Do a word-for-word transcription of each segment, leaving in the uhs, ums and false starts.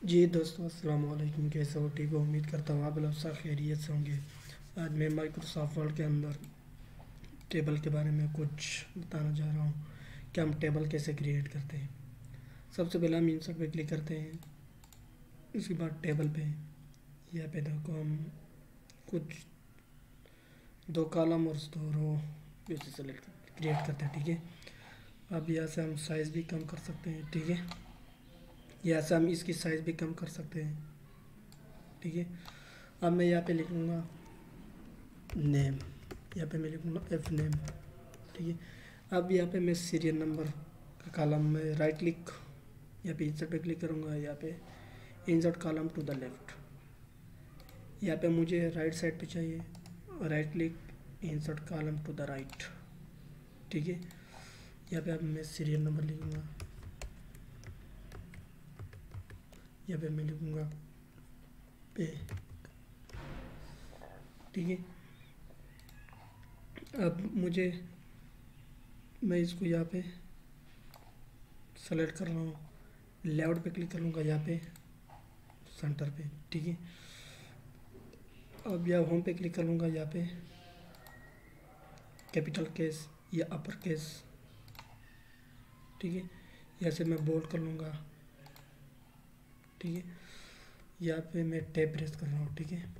जी दोस्तों, अस्सलाम वालेकुम। कैसे हो? ठीक हो? उम्मीद करता हूँ आप लोग सब खैरियत से होंगे। आज मैं माइक्रोसॉफ्ट वर्ड के अंदर टेबल के बारे में कुछ बताना चाह रहा हूँ कि हम टेबल कैसे क्रिएट करते हैं। सबसे पहले हम इंसर्ट पे क्लिक करते हैं। उसके बाद टेबल पे यहाँ पे देखो हम कुछ दो कॉलम और दो रो जैसे सेलेक्ट क्रिएट करते हैं। ठीक है, अब यहाँ से हम साइज़ भी कम कर सकते हैं। ठीक है, यहाँ से हम इसकी साइज़ भी कम कर सकते हैं। ठीक है, अब मैं यहाँ पे लिख लूँगा नेम। यहाँ पे मैं लिखूँगा एफ नेम। ठीक है, अब यहाँ पे मैं सीरियल नंबर का कॉलम में राइट क्लिक, यहाँ पे इंसर्ट पे क्लिक करूँगा। यहाँ पे insert column to the left, यहाँ पे मुझे राइट साइड पे चाहिए। Right click, insert column to the right. ठीक है, यहाँ पे अब मैं सीरियल नंबर लिखूँगा। यहाँ पे मैं लिखूँगा पे। ठीक है, अब मुझे मैं इसको यहाँ पे सेलेक्ट कर रहा हूँ। लेआउट पे क्लिक करूँगा, यहाँ पे सेंटर पे। ठीक है, अब यहाँ होम पे क्लिक करूँगा। यहाँ पे कैपिटल केस या अपर केस। ठीक है, यहाँ से मैं बोल्ड कर लूँगा। ठीक है, यहाँ पे मैं टैब प्रेस कर रहा हूँ। ठीक है,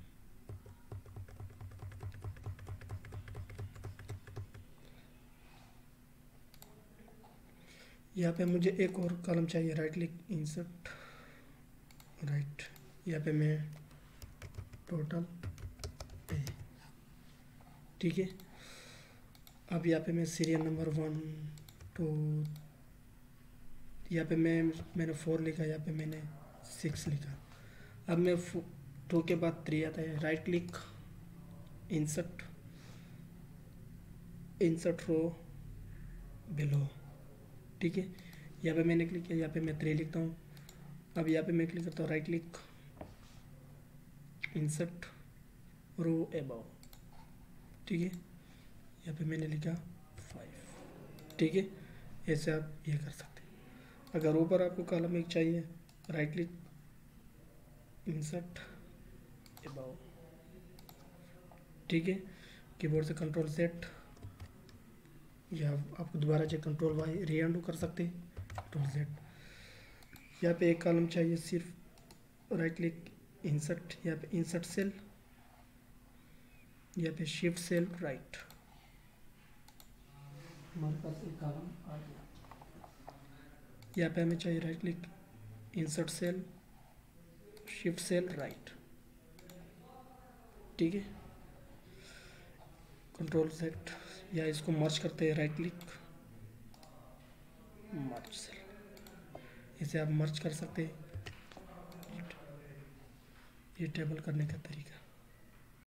यहाँ पे मुझे एक और कॉलम चाहिए। राइट क्लिक, इंसर्ट राइट, यहाँ पे मैं टोटल पे। ठीक है, अब यहाँ पे मैं सीरियल नंबर वन टू, यहाँ पे मैं मैंने फोर लिखा, यहाँ पे मैंने सिक्स लिखा। अब मैं टू के बाद थ्री आता है। Right click, insert insert row below. ठीक है, यहाँ पे मैंने क्लिक किया, यहाँ पे मैं थ्री लिखता हूँ। अब यहाँ पे मैं क्लिक करता हूँ, right click, insert row above. ठीक है, यहाँ पे मैंने लिखा फाइव। ठीक है, ऐसे आप ये कर सकते हैं। अगर ऊपर आपको कॉलम एक चाहिए, राइट क्लिक, इंसर्ट एबव। ठीक है, कीबोर्ड से कंट्रोल सेट, या आपको दोबारा चाहिए कंट्रोल वाई री अंडू कर सकते हैं, कंट्रोल सेट। यहाँ पे एक कॉलम चाहिए सिर्फ, राइट क्लिक, इंसर्ट, यहाँ पे इंसर्ट सेल, यहाँ पे शिफ्ट सेल राइट। हमारे पास एक कॉलम आ गया। यहाँ पे हमें चाहिए right click, insert cell, shift cell right. ठीक है, कंट्रोल सेट, या इसको मर्ज करते हैं। राइट क्लिक, मर्ज सेल, इसे आप मर्ज कर सकते हैं। ये टेबल करने का तरीका।